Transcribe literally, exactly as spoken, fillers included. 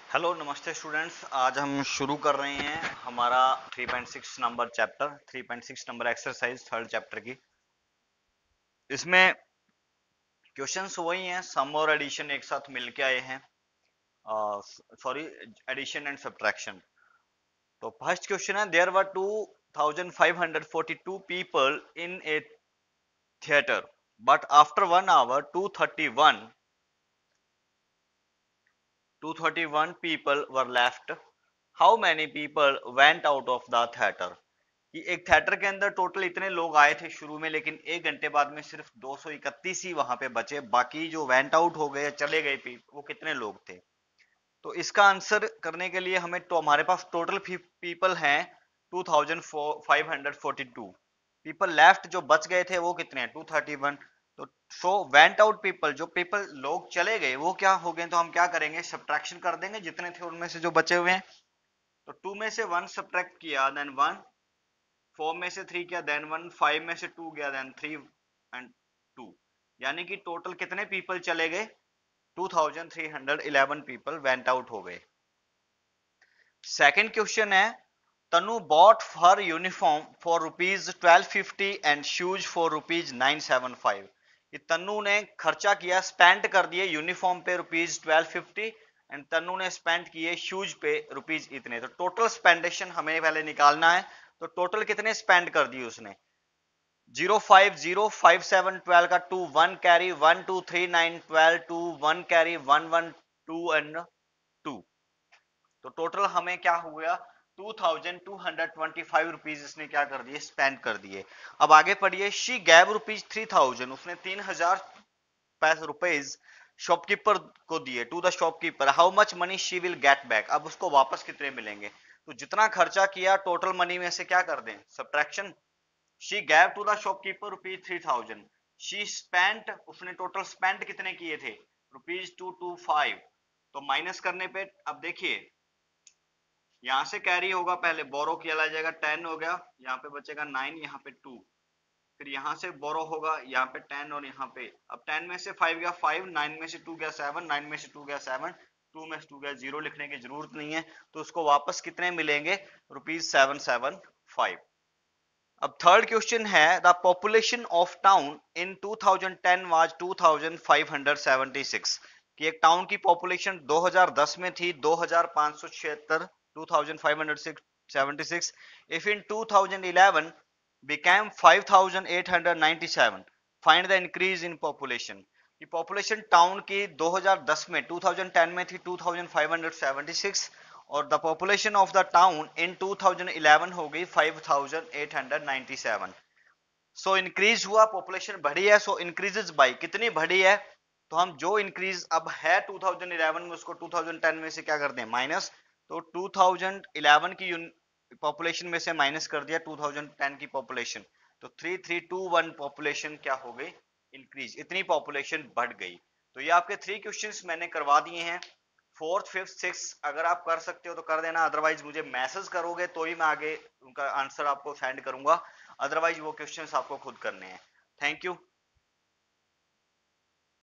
Hello नमस्ते students. आज हम शुरू कर रहे हैं हमारा three point six number chapter three point six number exercise third chapter की। इसमें क्वेश्चंस वही हैं, सम और एडिशन एक साथ मिलके आए हैं। Sorry, addition and subtraction. तो फर्स्ट क्वेश्चन है, there were two thousand five hundred forty two people in a theatre but after one hour two thirty one two thirty one people were left. How many people went out of the theatre. कि एक theatre के अंदर total इतने लोग आए थे शुरू में, लेकिन एक घंटे बाद में सिर्फ दो सौ इकतीस ही वहां पे बचे। बाकी जो वेंट आउट हो गए, चले गए, वो कितने लोग थे। तो इसका आंसर करने के लिए हमें तो हमारे पास टोटल पीपल हैं two thousand five hundred forty two. People left जो बच गए थे वो कितने हैं, टू थर्टी वन। तो सो वेंट आउट पीपल, जो पीपल लोग चले गए वो क्या हो गए, तो हम क्या करेंगे, सब्ट्रैक्शन कर देंगे जितने थे उनमें से जो बचे हुए हैं। तो टू में से वन सब्ट्रैक्ट किया, देन वन। फोर में से थ्री किया, देन वन। फाइव में से टू गया, देन थ्री एंड टू। यानी कि टोटल कितने पीपल चले गए, two thousand three hundred eleven people went out हो गए। सेकेंड क्वेश्चन है, Tanu bought her uniform for rupees twelve fifty and shoes for rupees nine seven five. Tanu ने खर्चा किया, स्पेंड कर दिए यूनिफॉर्म पे rupees twelve fifty and Tanu ने स्पेंड किए शूज पे रुपीज इतने। तो टोटल स्पेंडेशन हमें पहले निकालना है। तो टोटल कितने स्पेंड कर दिए उसने, zero five zero five seven twelve का two, one carry, one two three nine twelve two, one carry, one one two and two. तो टोटल हमें क्या हो गया, two thousand two hundred twenty five rupees इसने क्या कर दिए, स्पेंड कर दिए। अब आगे पढ़िए, she gave rupees three thousand, उसने तीन हजार पैसे रुपीज शॉपकीपर को दिए, to the shopkeeper. How much money she will get back, अब उसको वापस कितने मिलेंगे। तो जितना खर्चा किया टोटल मनी में से क्या कर दें, subtraction. She gave to the shopkeeper rupees three thousand. She spent, उसने टोटल स्पेंड कितने किए थे, रुपीज टू टू फाइव। तो माइनस करने पे अब देखिए, यहां से कैरी होगा, पहले बोरो किया जाएगा, टेन हो गया, यहाँ पे बचेगा नाइन, यहाँ पे टू। फिर यहाँ से बोरो होगा, यहाँ पे टेन और यहाँ पे, अब टेन में से फाइव गया फाइव, नाइन में से टू गया सेवन, नाइन में से टू गया सेवन, टू में से टू गया जीरो, लिखने की जरूरत नहीं है। तो उसको वापस कितने मिलेंगे, रुपीज सेवन सेवन फाइव। अब थर्ड क्वेश्चन है, the population of town in two thousand ten was two thousand five hundred seventy six. कि एक टाउन की पॉपुलेशन दो हज़ार दस में थी दो हज़ार पाँच सौ छिहत्तर, two thousand five hundred seventy six. If in two thousand eleven became five thousand eight hundred ninety seven, find the increase in population. कि पॉपुलेशन टाउन की दो हज़ार दस में, टू थाउजेंड टेन में थी two thousand five hundred seventy six, और the population of the town in two thousand eleven हो गई five thousand eight hundred ninety seven. So increase हुआ, पॉपुलेशन बढ़ी है, सो इंक्रीजेस बाय कितनी बढ़ी है। तो हम जो इंक्रीज अब है टू थाउजेंड इलेवन में, उसको टू थाउजेंड टेन में से क्या कर दें, माइनस। तो टू थाउजेंड इलेवन की पॉपुलेशन में से माइनस कर दिया टू थाउजेंड टेन की पॉपुलेशन। तो three three two one population क्या हो गई, इंक्रीज, इतनी पॉपुलेशन बढ़ गई। तो ये आपके थ्री क्वेश्चंस मैंने करवा दिए हैं। फोर्थ फिफ्थ सिक्स अगर आप कर सकते हो तो कर देना, अदरवाइज मुझे मैसेज करोगे तो ही मैं आगे उनका आंसर आपको सेंड करूंगा, अदरवाइज वो क्वेश्चंस आपको खुद करने हैं। Thank you.